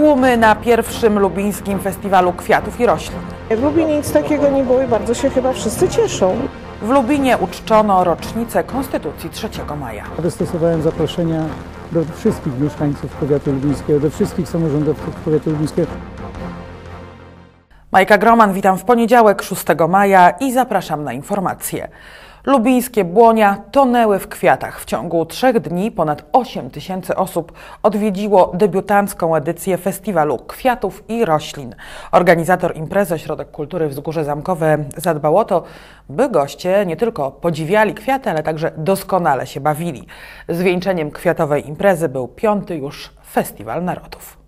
Tłumy na pierwszym lubińskim festiwalu kwiatów i roślin. W Lubinie nic takiego nie było i bardzo się chyba wszyscy cieszą. W Lubinie uczczono rocznicę Konstytucji 3 maja. Wystosowałem zaproszenia do wszystkich mieszkańców powiatu lubińskiego, do wszystkich samorządowców powiatu lubińskiego. Majka Groman, witam w poniedziałek 6 maja i zapraszam na informacje. Lubińskie błonia tonęły w kwiatach. W ciągu 3 dni ponad 8 000 osób odwiedziło debiutancką edycję Festiwalu Kwiatów i Roślin. Organizator imprezy Ośrodek Kultury Wzgórze Zamkowe zadbał o to, by goście nie tylko podziwiali kwiaty, ale także doskonale się bawili. Zwieńczeniem kwiatowej imprezy był 5. już Festiwal Narodów.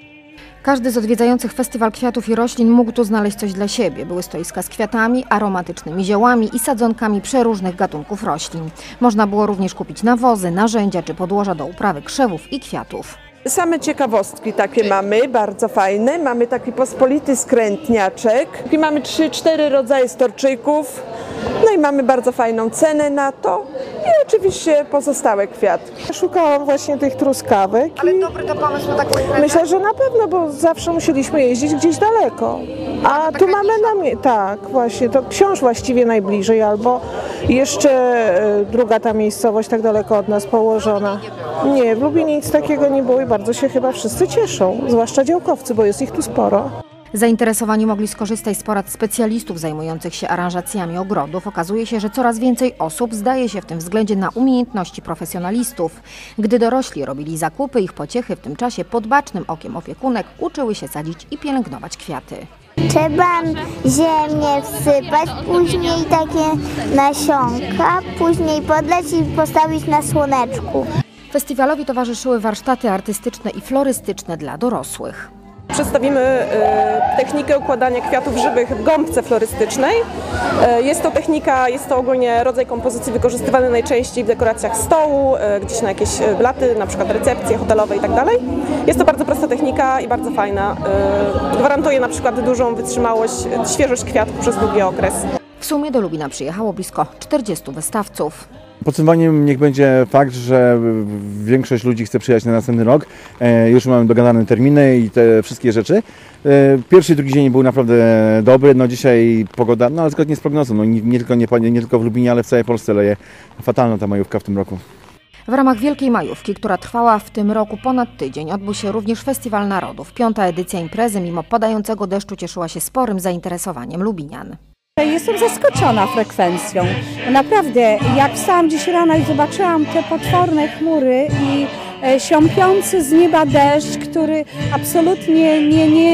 Każdy z odwiedzających Festiwal Kwiatów i Roślin mógł tu znaleźć coś dla siebie. Były stoiska z kwiatami, aromatycznymi ziołami i sadzonkami przeróżnych gatunków roślin. Można było również kupić nawozy, narzędzia czy podłoża do uprawy krzewów i kwiatów. Same ciekawostki takie mamy, bardzo fajne. Mamy taki pospolity skrętniaczek. I mamy 3-4 rodzaje storczyków. No i mamy bardzo fajną cenę na to. I oczywiście pozostałe kwiatki. Szukałam właśnie tych truskawek. Ale dobry to pomysł na taką imprezę? Myślę, że na pewno, bo zawsze musieliśmy jeździć gdzieś daleko. A tu mamy tak, właśnie, to Książ właściwie najbliżej, albo jeszcze druga ta miejscowość tak daleko od nas położona. Nie, w Lubinie nic takiego nie było i bardzo się chyba wszyscy cieszą, zwłaszcza działkowcy, bo jest ich tu sporo. Zainteresowani mogli skorzystać z porad specjalistów zajmujących się aranżacjami ogrodów. Okazuje się, że coraz więcej osób zdaje się w tym względzie na umiejętności profesjonalistów. Gdy dorośli robili zakupy, ich pociechy w tym czasie pod bacznym okiem opiekunek uczyły się sadzić i pielęgnować kwiaty. Trzeba ziemię wsypać, później takie nasionka, później podleć i postawić na słoneczku. Festiwalowi towarzyszyły warsztaty artystyczne i florystyczne dla dorosłych. Przedstawimy technikę układania kwiatów żywych w gąbce florystycznej. Jest to ogólnie rodzaj kompozycji wykorzystywany najczęściej w dekoracjach stołu, gdzieś na jakieś blaty, na przykład recepcje hotelowe i tak dalej. Jest to bardzo prosta technika i bardzo fajna. Gwarantuje na przykład dużą wytrzymałość, świeżość kwiatów przez długi okres. W sumie do Lubina przyjechało blisko 40 wystawców. Podsumowaniem niech będzie fakt, że większość ludzi chce przyjechać na następny rok. Już mamy dogadane terminy i te wszystkie rzeczy. Pierwszy i drugi dzień był naprawdę dobry. No dzisiaj pogoda, ale zgodnie z prognozą, nie tylko w Lubinie, ale w całej Polsce leje. Fatalna ta majówka w tym roku. W ramach Wielkiej Majówki, która trwała w tym roku ponad tydzień, odbył się również Festiwal Narodów. 5. edycja imprezy mimo padającego deszczu cieszyła się sporym zainteresowaniem lubinian. Jestem zaskoczona frekwencją. Naprawdę, jak wstałam dziś rano i zobaczyłam te potworne chmury i siąpiący z nieba deszcz, który absolutnie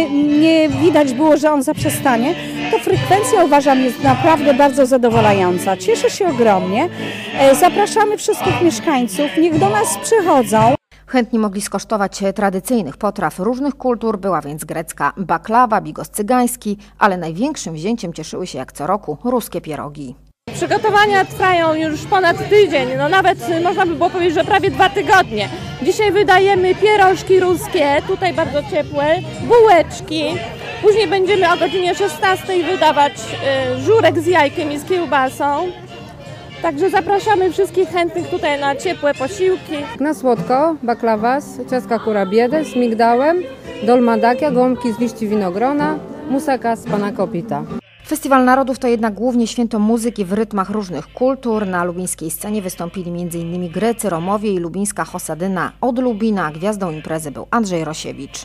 nie widać było, że on zaprzestanie, to frekwencja, uważam, jest naprawdę bardzo zadowalająca. Cieszę się ogromnie. Zapraszamy wszystkich mieszkańców, niech do nas przychodzą. Chętni mogli skosztować tradycyjnych potraw różnych kultur, była więc grecka baklawa, bigos cygański, ale największym wzięciem cieszyły się jak co roku ruskie pierogi. Przygotowania trwają już ponad tydzień, nawet można by było powiedzieć, że prawie 2 tygodnie. Dzisiaj wydajemy pierożki ruskie, tutaj bardzo ciepłe, bułeczki. Później będziemy o godzinie 16 wydawać żurek z jajkiem i z kiełbasą. Także zapraszamy wszystkich chętnych tutaj na ciepłe posiłki. Na słodko baklawas, ciastka kurabiedy z migdałem, dolmadakia, gąbki z liści winogrona, musaka z pana kopita. Festiwal Narodów to jednak głównie święto muzyki w rytmach różnych kultur. Na lubińskiej scenie wystąpili m.in. Grecy, Romowie i lubińska Hosadyna. Od Lubina gwiazdą imprezy był Andrzej Rosiewicz.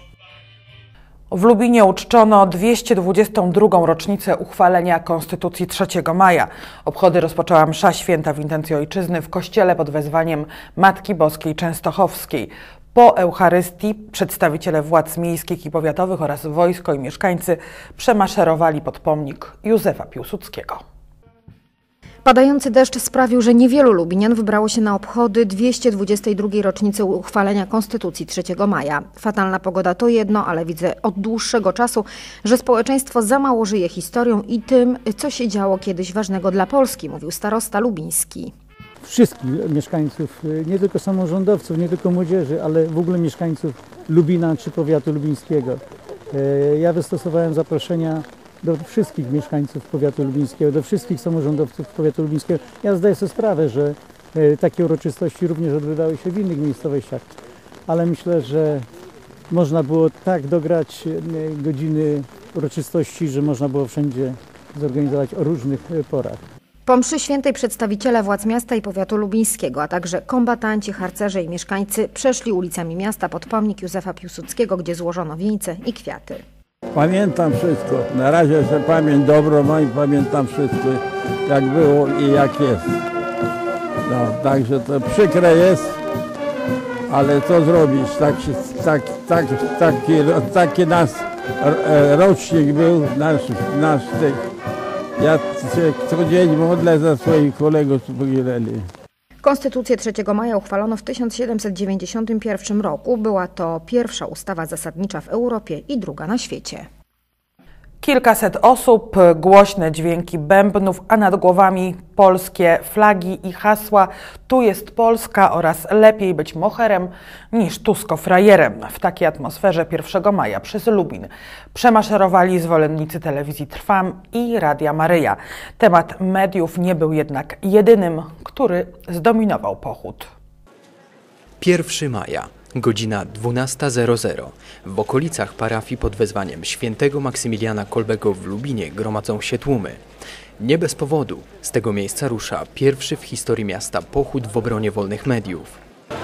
W Lubinie uczczono 222. rocznicę uchwalenia Konstytucji 3 maja. Obchody rozpoczęła msza święta w intencji ojczyzny w kościele pod wezwaniem Matki Boskiej Częstochowskiej. Po Eucharystii przedstawiciele władz miejskich i powiatowych oraz wojsko i mieszkańcy przemaszerowali pod pomnik Józefa Piłsudskiego. Padający deszcz sprawił, że niewielu lubinian wybrało się na obchody 222. rocznicy uchwalenia Konstytucji 3 maja. Fatalna pogoda to jedno, ale widzę od dłuższego czasu, że społeczeństwo za mało żyje historią i tym, co się działo kiedyś ważnego dla Polski, mówił starosta lubiński. Wszystkich mieszkańców, nie tylko samorządowców, nie tylko młodzieży, ale w ogóle mieszkańców Lubina czy powiatu lubińskiego. Ja wystosowałem zaproszenia do wszystkich mieszkańców powiatu lubińskiego, do wszystkich samorządowców powiatu lubińskiego. Ja zdaję sobie sprawę, że takie uroczystości również odbywały się w innych miejscowościach, ale myślę, że można było tak dograć godziny uroczystości, że można było wszędzie zorganizować o różnych porach. Po mszy świętej przedstawiciele władz miasta i powiatu lubińskiego, a także kombatanci, harcerze i mieszkańcy przeszli ulicami miasta pod pomnik Józefa Piłsudskiego, gdzie złożono wieńce i kwiaty. Pamiętam wszystko. Na razie że pamięć dobrą mam i pamiętam wszystko, jak było i jak jest. No, także to przykre jest, ale co zrobić? Taki nasz rocznik był, nasz tych. Ja się co dzień modlę za swoich kolegów, co poginęli. Konstytucję 3 maja uchwalono w 1791 roku. Była to pierwsza ustawa zasadnicza w Europie i druga na świecie. Kilkaset osób, głośne dźwięki bębnów, a nad głowami polskie flagi i hasła "Tu jest Polska" oraz "Lepiej być moherem niż tuskofrajerem". W takiej atmosferze 1 maja przez Lubin przemaszerowali zwolennicy telewizji Trwam i Radia Maryja. Temat mediów nie był jednak jedynym, który zdominował pochód. 1 maja. Godzina 12:00. W okolicach parafii pod wezwaniem świętego Maksymiliana Kolbego w Lubinie gromadzą się tłumy. Nie bez powodu z tego miejsca rusza pierwszy w historii miasta pochód w obronie wolnych mediów.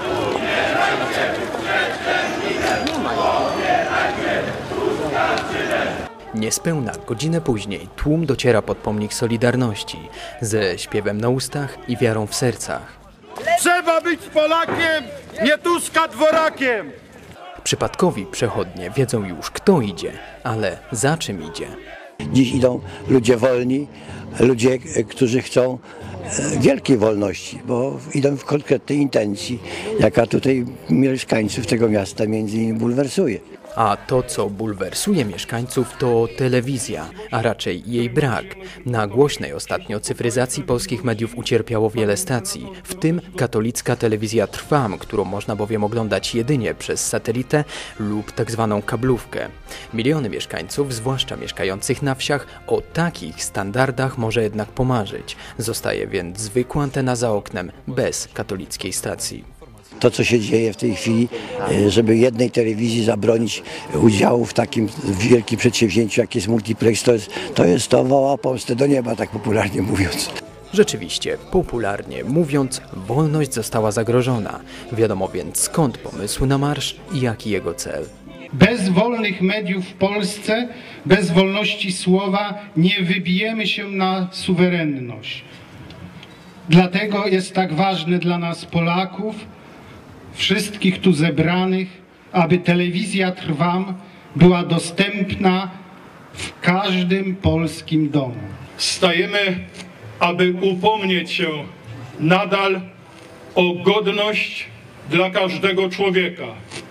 Niespełna godzinę później tłum dociera pod pomnik Solidarności ze śpiewem na ustach i wiarą w sercach. Trzeba być Polakiem, nie Tuska dworakiem! Przypadkowi przechodnie wiedzą już, kto idzie, ale za czym idzie. Dziś idą ludzie wolni, ludzie, którzy chcą wielkiej wolności, bo idą w konkretnej intencji, jaka tutaj mieszkańców tego miasta między innymi bulwersuje. A to, co bulwersuje mieszkańców, to telewizja, a raczej jej brak. Na głośnej ostatnio cyfryzacji polskich mediów ucierpiało wiele stacji, w tym katolicka telewizja Trwam, którą można bowiem oglądać jedynie przez satelitę lub tak zwaną kablówkę. Miliony mieszkańców, zwłaszcza mieszkających na wsiach, o takich standardach może jednak pomarzyć. Zostaje więc zwykła antena za oknem, bez katolickiej stacji. To, co się dzieje w tej chwili, żeby jednej telewizji zabronić udziału w takim wielkim przedsięwzięciu, jak jest multiplex, to woła Polskę do nieba, tak popularnie mówiąc. Rzeczywiście, popularnie mówiąc, wolność została zagrożona. Wiadomo więc, skąd pomysł na marsz i jaki jego cel. Bez wolnych mediów w Polsce, bez wolności słowa nie wybijemy się na suwerenność. Dlatego jest tak ważne dla nas Polaków, wszystkich tu zebranych, aby telewizja Trwam była dostępna w każdym polskim domu. Stajemy, aby upomnieć się nadal o godność dla każdego człowieka,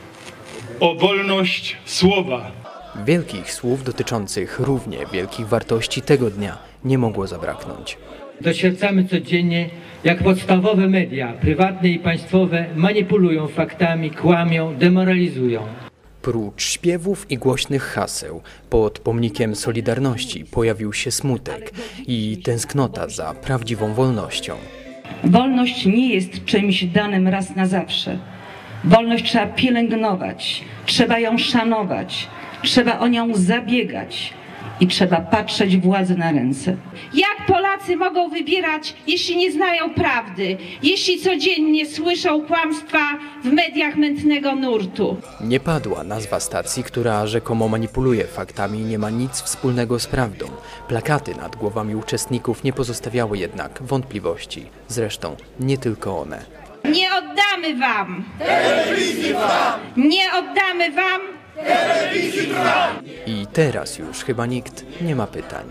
o wolność słowa. Wielkich słów dotyczących równie wielkich wartości tego dnia nie mogło zabraknąć. Doświadczamy codziennie, jak podstawowe media, prywatne i państwowe, manipulują faktami, kłamią, demoralizują. Prócz śpiewów i głośnych haseł, pod pomnikiem Solidarności pojawił się smutek i tęsknota za prawdziwą wolnością. Wolność nie jest czymś danym raz na zawsze. Wolność trzeba pielęgnować, trzeba ją szanować, trzeba o nią zabiegać. I trzeba patrzeć władzy na ręce. Jak Polacy mogą wybierać, jeśli nie znają prawdy, jeśli codziennie słyszą kłamstwa w mediach mętnego nurtu? Nie padła nazwa stacji, która rzekomo manipuluje faktami i nie ma nic wspólnego z prawdą. Plakaty nad głowami uczestników nie pozostawiały jednak wątpliwości. Zresztą nie tylko one. Nie oddamy wam! Telewizji Trwam! Nie oddamy wam! Telewizji Trwam! I teraz już chyba nikt nie ma pytań.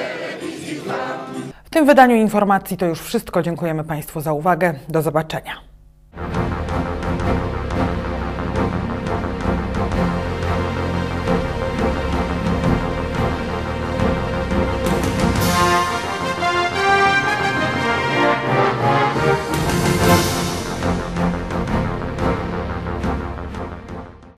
W tym wydaniu informacji to już wszystko. Dziękujemy Państwu za uwagę. Do zobaczenia.